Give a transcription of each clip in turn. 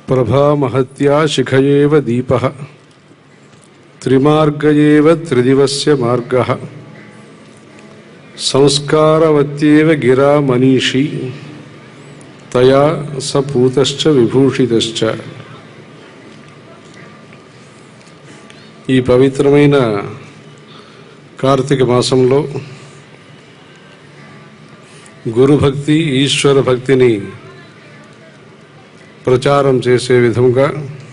ప్రభా మహత్యా శిఖయేవ దీపః త్రిమార్గయేవ త్రిదివస్య మార్గః సంస్కారవత్యేవ గిరా మనీషి తయా సపూతశ్చ విభూషితశ్చ. ఈ పవిత్రమైన కార్తీక మాసంలో గురుభక్తి ఈశ్వర భక్తిని ప్రచారం చేసే విధంగా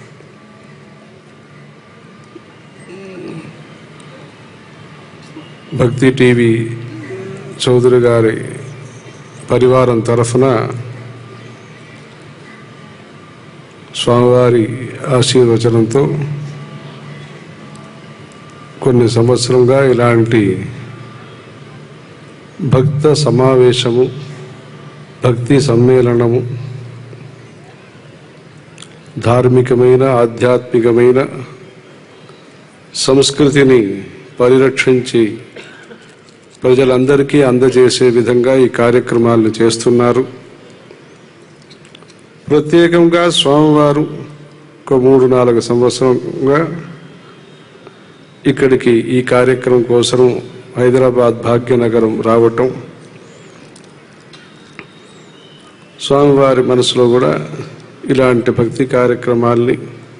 భక్తి టీవీ చౌదరి గారి పరివారం తరఫున స్వామివారి ఆశీర్వచనంతో కొన్ని సంవత్సరంగా ఇలాంటి భక్త సమావేశము, భక్తి సమ్మేళనము, ధార్మికమైన ఆధ్యాత్మికమైన సంస్కృతిని పరిరక్షించి ప్రజలందరికీ అందజేసే విధంగా ఈ కార్యక్రమాలను చేస్తున్నారు. ప్రత్యేకంగా స్వామివారు ఒక 3-4 సంవత్సరంగా ఇక్కడికి ఈ కార్యక్రమం కోసం హైదరాబాద్ భాగ్యనగరం రావటం, స్వామివారి మనసులో కూడా ఇలాంటి భక్తి కార్యక్రమాల్ని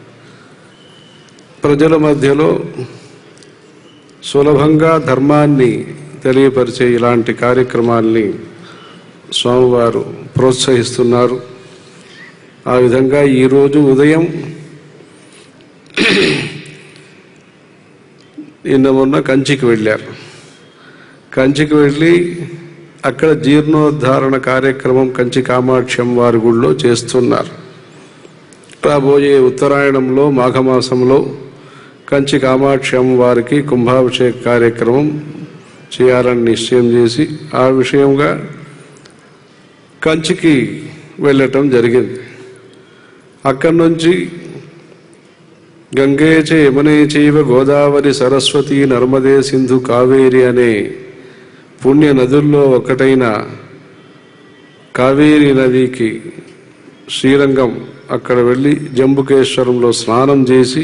ప్రజల మధ్యలో సులభంగా ధర్మాన్ని తెలియపరిచే ఇలాంటి కార్యక్రమాల్ని స్వామివారు ప్రోత్సహిస్తున్నారు. ఆ విధంగా ఈరోజు ఉదయం మొన్న కంచికి వెళ్ళారు. కంచికి వెళ్ళి అక్కడ జీర్ణోద్ధారణ కార్యక్రమం కంచి కామాక్షి అమ్మవారి గుడిలో చేస్తున్నారు. రాబోయే ఉత్తరాయణంలో మాఘమాసంలో కంచి కామాక్షి అమ్మవారికి కుంభాభిషేక కార్యక్రమం చేయాలని నిశ్చయం చేసి ఆ విషయంగా కంచికి వెళ్ళటం జరిగింది. అక్కడి నుంచి గంగే చ యమునే చైవ గోదావరి సరస్వతి నర్మదే సింధు కావేరి అనే పుణ్య నదుల్లో ఒకటైన కావేరీ నదికి శ్రీరంగం అక్కడ వెళ్ళి జంబుకేశ్వరంలో స్నానం చేసి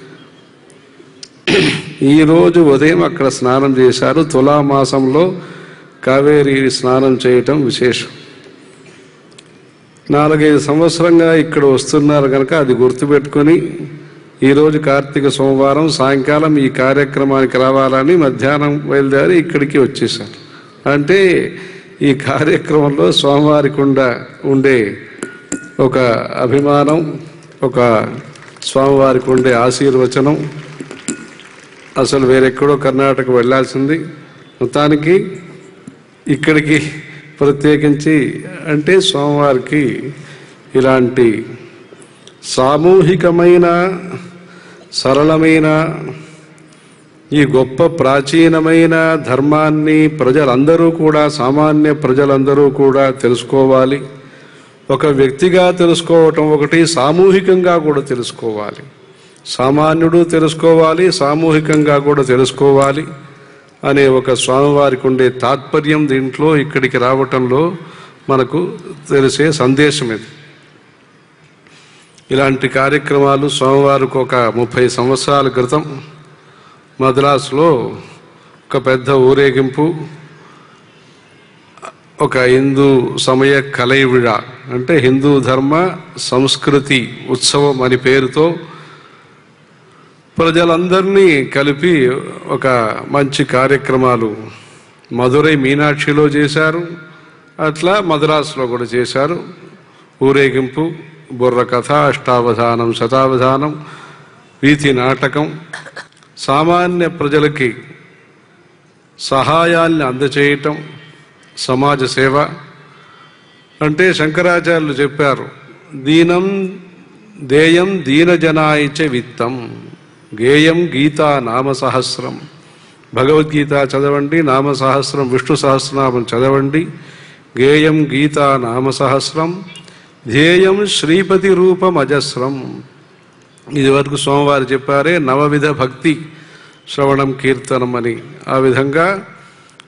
ఈరోజు ఉదయం అక్కడ స్నానం చేశారు. తులామాసంలో కావేరీ స్నానం చేయటం విశేషం. 4-5 సంవత్సరంగా ఇక్కడ వస్తున్నారు కనుక అది గుర్తుపెట్టుకొని ఈరోజు కార్తీక సోమవారం సాయంకాలం ఈ కార్యక్రమానికి రావాలని మధ్యాహ్నం బయలుదేరి ఇక్కడికి వచ్చేసారు. అంటే ఈ కార్యక్రమంలో స్వామివారికి ఉండే ఒక అభిమానం, ఒక స్వామివారికి ఉండే ఆశీర్వచనం అసలు వేరెక్కడో కర్ణాటక వెళ్ళాల్సింది. మొత్తానికి ఇక్కడికి ప్రత్యేకించి అంటే స్వామివారికి ఇలాంటి సామూహికమైన సరళమైన ఈ గొప్ప ప్రాచీనమైన ధర్మాన్ని ప్రజలందరూ కూడా, సామాన్య ప్రజలందరూ కూడా తెలుసుకోవాలి. ఒక వ్యక్తిగా తెలుసుకోవటం ఒకటి, సామూహికంగా కూడా తెలుసుకోవాలి. సామాన్యుడు తెలుసుకోవాలి, సామూహికంగా కూడా తెలుసుకోవాలి అనే ఒక స్వామివారికి ఉండే తాత్పర్యం దీంట్లో ఇక్కడికి రావటంలో మనకు తెలిసే సందేశం ఇది. ఇలాంటి కార్యక్రమాలు స్వామివారికి ఒక 30 సంవత్సరాల క్రితం మద్రాసులో ఒక పెద్ద ఊరేగింపు, ఒక హిందూ సమయ కలయివిడ అంటే హిందూ ధర్మ సంస్కృతి ఉత్సవం అని పేరుతో ప్రజలందరినీ కలిపి ఒక మంచి కార్యక్రమాలు మధురై మీనాక్షిలో చేశారు. అట్లా మద్రాసులో కూడా చేశారు. ఊరేగింపు, బుర్రకథ, అష్టావధానం, శతావధానం, వీథి నాటకం, సామాన్య ప్రజలకి సహాయాల్ని అందచేయటం, సమాజ సేవ. అంటే శంకరాచార్యులు చెప్పారు, దీనం దేయం దీనజనాయిచ విత్తం గేయం గీతా నామ సహస్రం. భగవద్గీత చదవండి, నామ సహస్రం, విష్ణు సహస్రనామం చదవండి. గేయం గీతా నామ సహస్రం, ధ్యేయం శ్రీపతి రూపం అజస్రం. ఇది వరకు స్వామివారు చెప్పారే 9 విధ భక్తి శ్రవణం కీర్తనం అని. ఆ విధంగా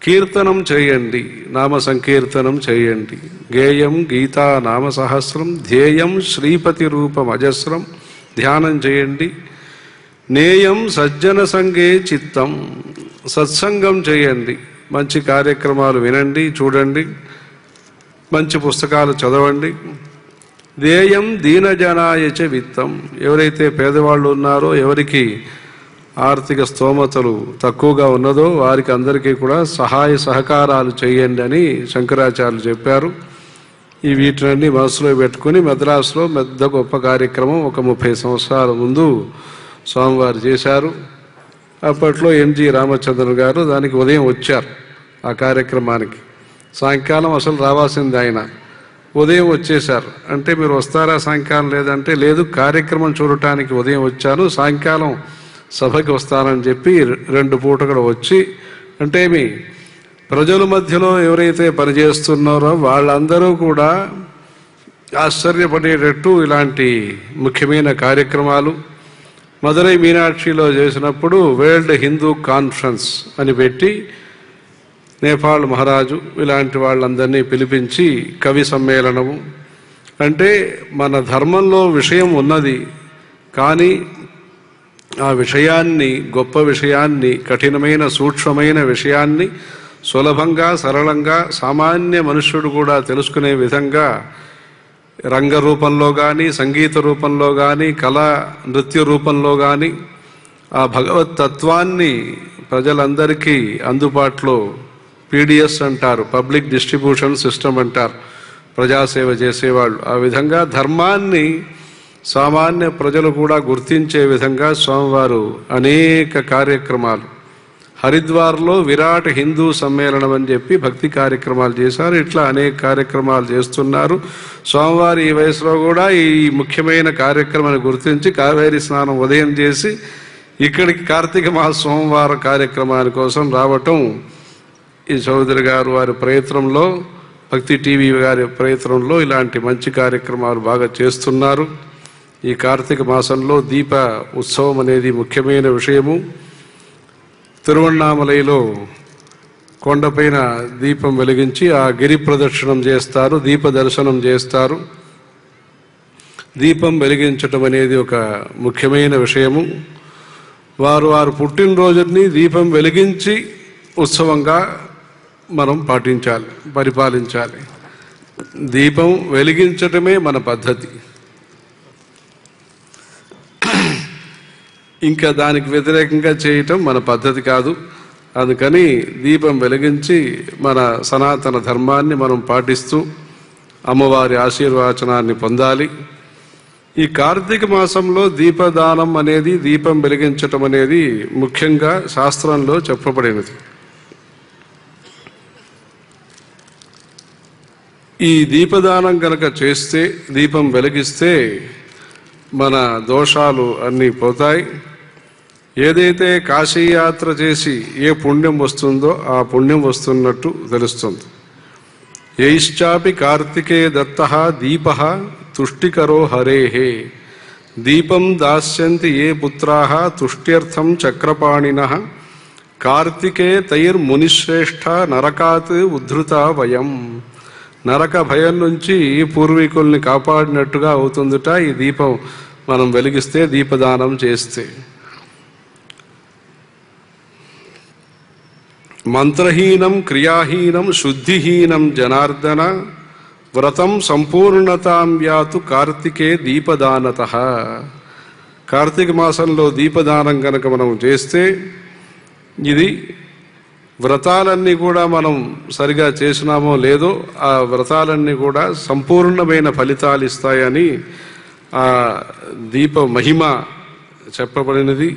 కీర్తనం చేయండి, నామ సంకీర్తనం చేయండి. గేయం గీతా నామ సహస్రం, ధ్యేయం శ్రీపతి రూపం అజస్రం. ధ్యానం చేయండి. నేయం సజ్జన సంగే చిత్తం, సత్సంగం చేయండి. మంచి కార్యక్రమాలు వినండి, చూడండి, మంచి పుస్తకాలు చదవండి. ధ్యేయం దీనజనాయచ విత్తం, ఎవరైతే పేదవాళ్ళు ఉన్నారో, ఎవరికి ఆర్థిక స్తోమతలు తక్కువగా ఉన్నదో వారికి అందరికీ కూడా సహాయ సహకారాలు చేయండి అని శంకరాచార్యులు చెప్పారు. ఈ వీటినన్నీ మనసులో పెట్టుకుని మద్రాసులో పెద్ద గొప్ప కార్యక్రమం ఒక 30 సంవత్సరాల ముందు స్వామివారు చేశారు. అప్పట్లో ఎంజి రామచంద్రన్ గారు దానికి ఉదయం వచ్చారు. ఆ కార్యక్రమానికి సాయంకాలం అసలు రావాల్సింది ఆయన, ఉదయం వచ్చేశారు. అంటే మీరు వస్తారా సాయంకాలం? లేదంటే లేదు, కార్యక్రమం చూడటానికి ఉదయం వచ్చాను, సాయంకాలం సభకి వస్తానని చెప్పి 2 పూటలు వచ్చి, అంటే మీ ప్రజల మధ్యలో ఎవరైతే పనిచేస్తున్నారో వాళ్ళందరూ కూడా ఆశ్చర్యపడేటట్టు ఇలాంటి ముఖ్యమైన కార్యక్రమాలు మదురై మీనాక్షిలో చేసినప్పుడు వరల్డ్ హిందూ కాన్ఫరెన్స్ అని పెట్టి నేపాల్ మహారాజు ఇలాంటి వాళ్ళందరినీ పిలిపించి కవి సమ్మేళనము. అంటే మన ధర్మంలో విషయం ఉన్నది, కానీ ఆ విషయాన్ని, గొప్ప విషయాన్ని, కఠినమైన సూక్ష్మమైన విషయాన్ని సులభంగా సరళంగా సామాన్య మనుష్యుడు కూడా తెలుసుకునే విధంగా రంగ రూపంలో కానీ, సంగీత రూపంలో కానీ, కళా నృత్య రూపంలో కానీ ఆ భగవత్ తత్వాన్ని ప్రజలందరికీ అందుబాటులో, పీడిఎస్ అంటారు, పబ్లిక్ డిస్ట్రిబ్యూషన్ సిస్టమ్ అంటారు, ప్రజాసేవ చేసేవాళ్ళు. ఆ విధంగా ధర్మాన్ని సామాన్య ప్రజలు కూడా గుర్తించే విధంగా స్వామివారు అనేక కార్యక్రమాలు, హరిద్వార్లో విరాట్ హిందూ సమ్మేళనం అని చెప్పి భక్తి కార్యక్రమాలు చేశారు. ఇట్లా అనేక కార్యక్రమాలు చేస్తున్నారు. స్వామివారి ఈ వయసులో కూడా ఈ ముఖ్యమైన కార్యక్రమాన్ని గుర్తించి కావేరీ స్నానం ఉదయం చేసి ఇక్కడికి కార్తీక మాస సోమవార కార్యక్రమాని కోసం రావటం ఈ చౌదరి గారు వారి ప్రయత్నంలో, భక్తి టీవీ గారి ప్రయత్నంలో ఇలాంటి మంచి కార్యక్రమాలు బాగా చేస్తున్నారు. ఈ కార్తీక మాసంలో దీప ఉత్సవం అనేది ముఖ్యమైన విషయము. తిరువణ్ణామలైలో కొండపైన దీపం వెలిగించి ఆ గిరి ప్రదక్షిణం చేస్తారు, దీప దర్శనం చేస్తారు. దీపం వెలిగించటం అనేది ఒక ముఖ్యమైన విషయము. వారు పుట్టినరోజుని దీపం వెలిగించి ఉత్సవంగా మనం పాటించాలి, పరిపాలించాలి. దీపం వెలిగించటమే మన పద్ధతి. ఇంకా దానికి వ్యతిరేకంగా చేయటం మన పద్ధతి కాదు. అందుకని దీపం వెలిగించి మన సనాతన ధర్మాన్ని మనం పాటిస్తూ అమ్మవారి ఆశీర్వచనాన్ని పొందాలి. ఈ కార్తీక మాసంలో దీపదానం అనేది, దీపం వెలిగించటం అనేది ముఖ్యంగా శాస్త్రంలో చెప్పబడినది. ఈ దీపదానం కనుక చేస్తే, దీపం వెలిగిస్తే మన దోషాలు అన్నీ పోతాయి. ఏదైతే కాశీయాత్ర చేసి ఏ పుణ్యం వస్తుందో ఆ పుణ్యం వస్తున్నట్టు తెలుస్తుంది. యైశ్చాపి కార్తికే దత్తః దీపః తుష్టికరో హరేహే, దీపం దాస్యంతి ఏ పుత్రాః తుష్ట్యర్థం చక్రపాణినః, కార్తికే తైర్మునిశ్రేష్ఠ నరకాత్ ఉద్ధృత వయం. నరక భయం నుంచి పూర్వీకుల్ని కాపాడినట్టుగా అవుతుందిట ఈ దీపం మనం వెలిగిస్తే, దీపదానం చేస్తే. మంత్రహీనం క్రియాహీనం శుద్ధిహీనం జనార్దన, వ్రతం సంపూర్ణతాం యాతు కార్తికే దీపదానతః. కార్తీక మాసంలో దీపదానం కనుక మనం చేస్తే, ఇది వ్రతాలన్నీ కూడా మనం సరిగా చేసినామో లేదో ఆ వ్రతాలన్నీ కూడా సంపూర్ణమైన ఫలితాలు ఇస్తాయని ఆ దీప మహిమ చెప్పబడినది.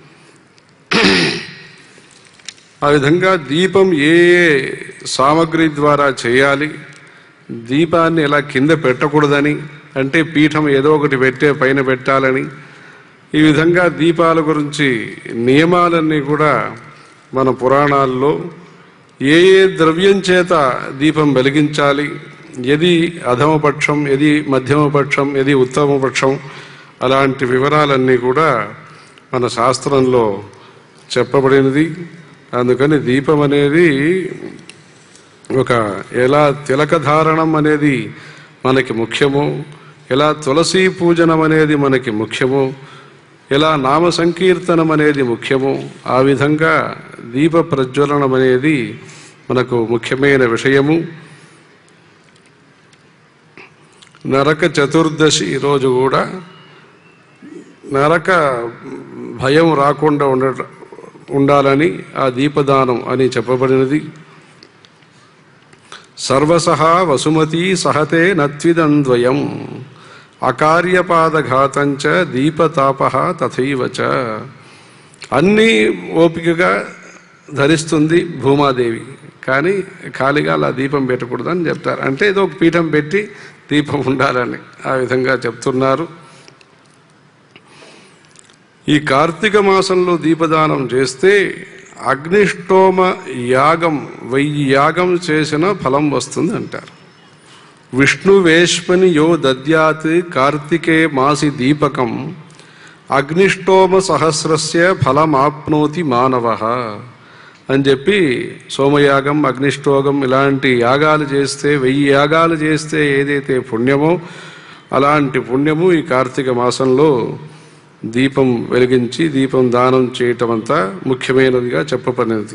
ఆ విధంగా దీపం ఏ సామగ్రి ద్వారా చేయాలి, దీపాన్ని ఎలా కింద పెట్టకూడదని, అంటే పీఠం ఏదో ఒకటి పైన పెట్టాలని, ఈ విధంగా దీపాల గురించి నియమాలన్నీ కూడా మన పురాణాల్లో ఏ ద్రవ్యం చేత దీపం వెలిగించాలి, ఏది అధమపక్షం, ఏది మధ్యమపక్షం, ఏది ఉత్తమపక్షం, అలాంటి వివరాలన్నీ కూడా మన శాస్త్రంలో చెప్పబడినది. అందుకని దీపం అనేది ఒక ఎలా తిలకధారణం అనేది మనకి ముఖ్యమో, ఎలా తులసీ పూజనం అనేది మనకి ముఖ్యమో, ఎలా నామ సంకీర్తనం అనేది ముఖ్యమో, ఆ విధంగా దీప ప్రజ్వలనం అనేది మనకు ముఖ్యమైన విషయము. నరక చతుర్దశి రోజు కూడా నరక భయం రాకుండా ఉండాలని ఆ దీపదానం అని చెప్పబడినది. సర్వసహ వసుమతి సహతే నత్విదంద్వయం అకార్యపాదఘాతంచ దీపతాపః తథైవచ. అన్నీ ఓపికగా ధరిస్తుంది భూమాదేవి, కానీ ఖాళీగా అలా దీపం పెట్టకూడదని చెప్తారు. అంటే ఏదో ఒక పీఠం పెట్టి దీపం ఉండాలని ఆ విధంగా చెప్తున్నారు. ఈ కార్తీక మాసంలో దీపదానం చేస్తే అగ్నిష్టోమ యాగం 1000 యాగం చేసిన ఫలం వస్తుంది అంటారు. విష్ణువేష్మని యో దద్యాత్ కార్తికే మాసి దీపకం అగ్నిష్టోమ సహస్రస్య ఫలమాప్నోతి మానవః అని చెప్పి సోమయాగం, అగ్నిష్టోగం ఇలాంటి యాగాలు చేస్తే 1000 యాగాలు చేస్తే ఏదైతే పుణ్యమో అలాంటి పుణ్యము ఈ కార్తీక మాసంలో దీపం వెలిగించి దీపం దానం చేయటం అంతా ముఖ్యమైనదిగా చెప్పబడినది.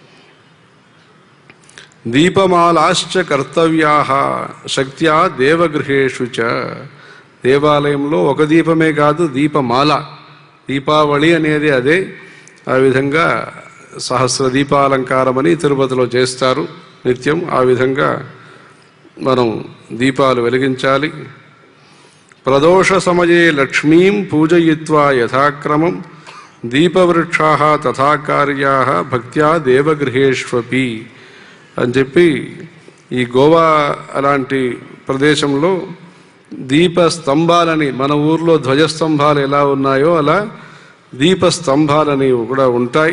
దీపమాలాశ్చ కర్తవ్యాః శక్త్యా దేవగృహేషు చ. దేవాలయంలో ఒక దీపమే కాదు, దీపమాల. దీపావళి అనేది అదే. ఆ విధంగా సహస్ర దీపాలంకారం అని తిరుపతిలో చేస్తారు నిత్యం. ఆ విధంగా మనం దీపాలు వెలిగించాలి. ప్రదోష సమయే లక్ష్మీం పూజయిత్వా యథాక్రమం దీపవృక్షాః తథా కార్యాః భక్త్యా దేవగృహేష్వపి అని చెప్పి ఈ గోవా అలాంటి ప్రదేశంలో దీపస్తంభాలని, మన ఊర్లో ధ్వజస్తంభాలు ఎలా ఉన్నాయో అలా దీపస్తంభాలని కూడా ఉంటాయి.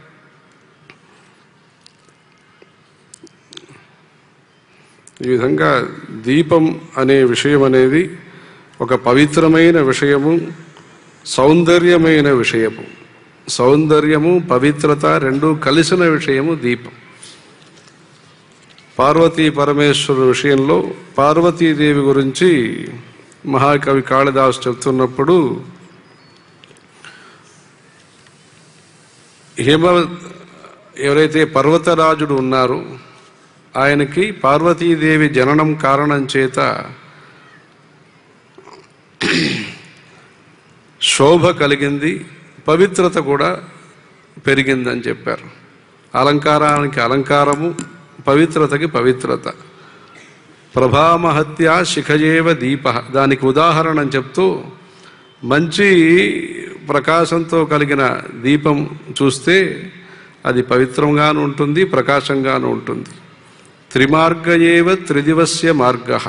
ఈ విధంగా దీపం అనే విషయం అనేది ఒక పవిత్రమైన విషయము, సౌందర్యమైన విషయము. సౌందర్యము, పవిత్రత రెండూ కలిసిన విషయము దీపం. పార్వతీ పరమేశ్వరుడు విషయంలో పార్వతీదేవి గురించి మహాకవి కాళిదాసు చెప్తున్నప్పుడు ఎవరైతే పర్వతరాజుడు ఉన్నారో ఆయనకి పార్వతీదేవి జననం కారణం చేత శోభ కలిగింది, పవిత్రత కూడా పెరిగిందని చెప్పారు. అలంకారానికి అలంకారము, పవిత్రతకి పవిత్రత. ప్రభామహత్య శిఖయేవ దీప, దానికి ఉదాహరణ చెప్తూ మంచి ప్రకాశంతో కలిగిన దీపం చూస్తే అది పవిత్రంగాను ఉంటుంది, ప్రకాశంగాను ఉంటుంది. త్రిమార్గయేవ త్రిదివస్య మార్గః.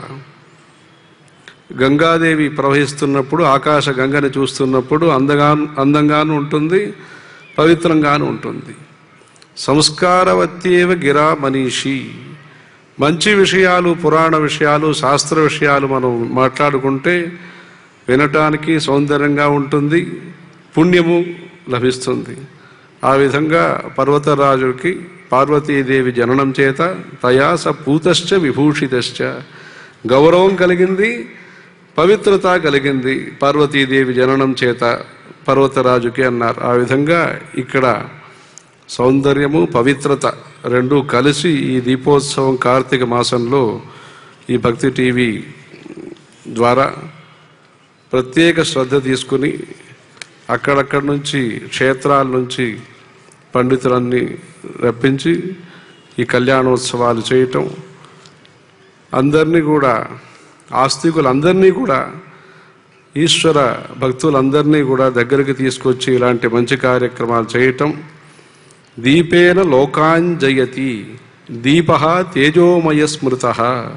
గంగాదేవి ప్రవహిస్తున్నప్పుడు ఆకాశ గంగని చూస్తున్నప్పుడు అందంగాను ఉంటుంది, పవిత్రంగాను ఉంటుంది. సంస్కారవత్యేవ గిరా మనీషి. మంచి విషయాలు, పురాణ విషయాలు, శాస్త్ర విషయాలు మనం మాట్లాడుకుంటే వినటానికి సౌందర్యంగా ఉంటుంది, పుణ్యము లభిస్తుంది. ఆ విధంగా పర్వతరాజుకి పార్వతీదేవి జననం చేత తయా స పూతశ్చ విభూషితశ్చ, గౌరవం కలిగింది, పవిత్రత కలిగింది పార్వతీదేవి జననం చేత పర్వతరాజుకి అన్నారు. ఆ విధంగా ఇక్కడ సౌందర్యము, పవిత్రత రెండూ కలిసి ఈ దీపోత్సవం కార్తీక మాసంలో ఈ భక్తి టీవీ ద్వారా ప్రత్యేక శ్రద్ధ తీసుకుని అక్కడక్కడి నుంచి క్షేత్రాల నుంచి పండితులన్నీ రప్పించి ఈ కళ్యాణోత్సవాలు చేయటం, అందరినీ కూడా ఆస్తికులందరినీ కూడా ఈశ్వర భక్తులందరినీ కూడా దగ్గరికి తీసుకొచ్చి ఇలాంటి మంచి కార్యక్రమాలు చేయటం. దీపేన లోకాంజయతి దీపః తేజోమయ స్మృతః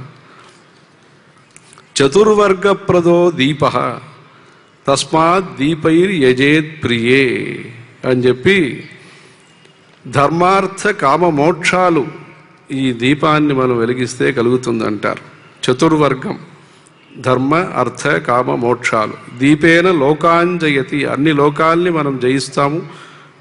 చతుర్వర్గప్రదో దీపః తస్మాత్ దీపైర్యజేత్ ప్రియే అని చెప్పి ధర్మార్థ కామ మోక్షాలు ఈ దీపాన్ని మనం వెలిగిస్తే కలుగుతుందంటారు. చతుర్వర్గం, ధర్మ అర్థ కామ మోక్షాలు. దీపేన లోకాంజయతి, అన్ని లోకాల్ని మనం జయిస్తాము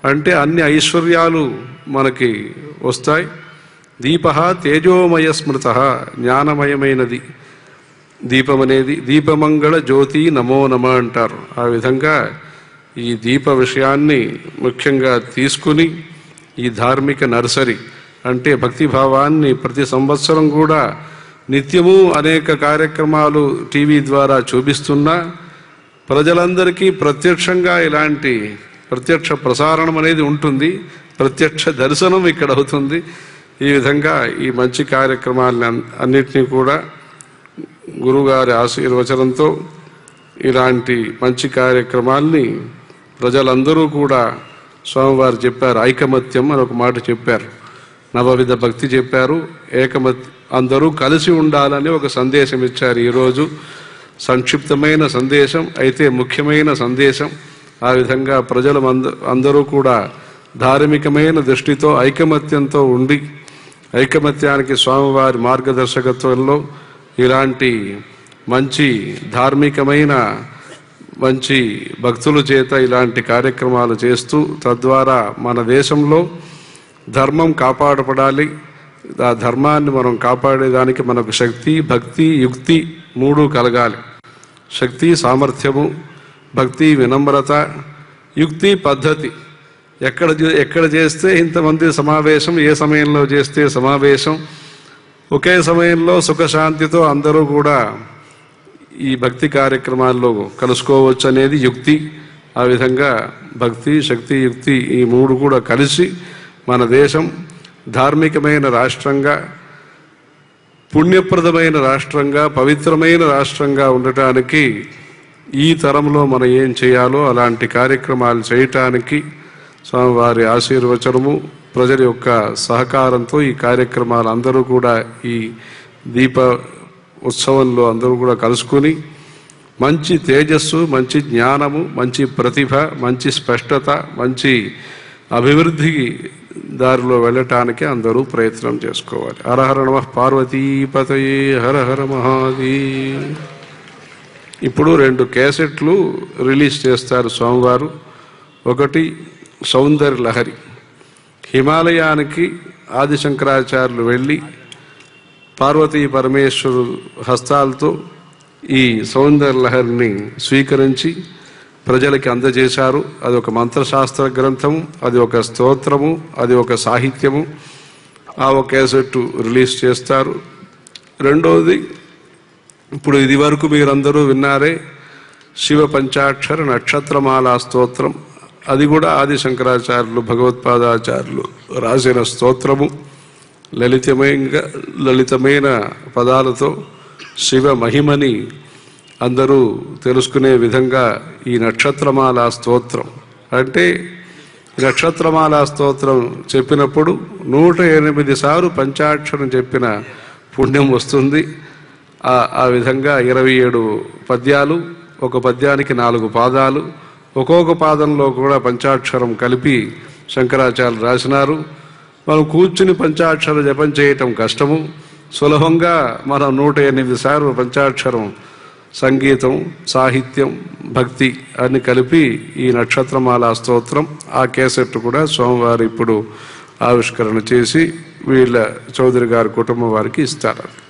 అంటే అన్ని ఐశ్వర్యాలు మనకి వస్తాయి. దీప తేజోమయ స్మృత, జ్ఞానమయమైనది దీపం అనేది. దీపమంగళ జ్యోతి నమో నమ అంటారు. ఆ విధంగా ఈ దీప విషయాన్ని ముఖ్యంగా తీసుకుని ఈ ధార్మిక నర్సరీ అంటే భక్తిభావాన్ని ప్రతి సంవత్సరం కూడా నిత్యము అనేక కార్యక్రమాలు టీవీ ద్వారా చూపిస్తున్నా ప్రజలందరికీ ప్రత్యక్షంగా ఇలాంటి ప్రత్యక్ష ప్రసారణం అనేది ఉంటుంది, ప్రత్యక్ష దర్శనం ఇక్కడ అవుతుంది. ఈ విధంగా ఈ మంచి కార్యక్రమాలను అన్నిటినీ కూడా గురువుగారి ఆశీర్వచనంతో ఇలాంటి మంచి కార్యక్రమాల్ని ప్రజలందరూ కూడా స్వామివారు చెప్పారు. ఐకమత్యం అని ఒక మాట చెప్పారు, నవవిధ భక్తి చెప్పారు, అందరూ కలిసి ఉండాలని ఒక సందేశం ఇచ్చారు. ఈరోజు సంక్షిప్తమైన సందేశం అయితే ముఖ్యమైన సందేశం. ఆ విధంగా ప్రజలు అందరూ కూడా ధార్మికమైన దృష్టితో ఐకమత్యంతో ఉండి ఐకమత్యానికి స్వామివారి మార్గదర్శకత్వంలో ఇలాంటి మంచి ధార్మికమైన మంచి భక్తుల చేత ఇలాంటి కార్యక్రమాలు చేస్తూ తద్వారా మన దేశంలో ధర్మం కాపాడపడాలి. ఆ ధర్మాన్ని మనం కాపాడేదానికి మనకు శక్తి, భక్తి, యుక్తి మూడు కలగాలి. శక్తి సామర్థ్యము, భక్తి వినమ్రత, యుక్తి పద్ధతి. ఎక్కడ చేస్తే ఇంతమంది సమావేశం, ఏ సమయంలో చేస్తే సమావేశం, ఒకే సమయంలో సుఖశాంతితో అందరూ కూడా ఈ భక్తి కార్యక్రమాల్లో కలుసుకోవచ్చు అనేది యుక్తి. ఆ విధంగా భక్తి, శక్తి, యుక్తి ఈ మూడు కూడా కలిసి మన దేశం ధార్మికమైన రాష్ట్రంగా, పుణ్యప్రదమైన రాష్ట్రంగా, పవిత్రమైన రాష్ట్రంగా ఉండటానికి ఈ తరంలో మనం ఏం చేయాలో అలాంటి కార్యక్రమాలు చేయటానికి స్వామివారి ఆశీర్వచనము, ప్రజల యొక్క సహకారంతో ఈ కార్యక్రమాలు అందరూ కూడా ఈ దీప ఉత్సవంలో అందరూ కూడా కలుసుకుని మంచి తేజస్సు, మంచి జ్ఞానము, మంచి ప్రతిభ, మంచి స్పష్టత, మంచి అభివృద్ధికి దారిలో వెళ్ళటానికి అందరూ ప్రయత్నం చేసుకోవాలి. హర హర నమః పార్వతీపతయే హర హర మహాదేవ్. ఇప్పుడు 2 క్యాసెట్లు రిలీజ్ చేస్తారు స్వామివారు. ఒకటి సౌందర్య లహరి. హిమాలయానికి ఆదిశంకరాచార్యులు వెళ్ళి పార్వతీ పరమేశ్వరు హస్తాలతో ఈ సౌందర్య లహరిని స్వీకరించి ప్రజలకి అందజేశారు. అది ఒక మంత్రశాస్త్ర గ్రంథము, అది ఒక స్తోత్రము, అది ఒక సాహిత్యము. ఆ ఒక క్యాసెట్ రిలీజ్ చేస్తారు. రెండవది, ఇప్పుడు ఇది వరకు మీరందరూ విన్నారే శివ పంచాక్షర నక్షత్రమాలా స్తోత్రం. అది కూడా ఆది శంకరాచార్యులు, భగవత్పాదాచార్యులు రాసిన స్తోత్రము. లలితమైన పదాలతో శివ మహిమని అందరూ తెలుసుకునే విధంగా ఈ నక్షత్రమాలా స్తోత్రం. అంటే నక్షత్రమాలా స్తోత్రం చెప్పినప్పుడు 108 సార్లు పంచాక్షరం చెప్పిన పుణ్యం వస్తుంది. ఆ విధంగా 27 పద్యాలు, ఒక పద్యానికి 4 పాదాలు, ఒక్కొక్క పాదంలో కూడా పంచాక్షరం కలిపి శంకరాచార్యులు రాసినారు. మనం కూర్చుని పంచాక్షర జపం చేయటం కష్టము. సులభంగా మనం 108 సార్లు పంచాక్షరం సంగీతం, సాహిత్యం, భక్తి అన్ని కలిపి ఈ నక్షత్రమాలా స్తోత్రం, ఆ కేసెట్ కూడా స్వామివారు ఇప్పుడు ఆవిష్కరణ చేసి వీళ్ళ చౌదరి గారి కుటుంబం వారికి ఇస్తారు.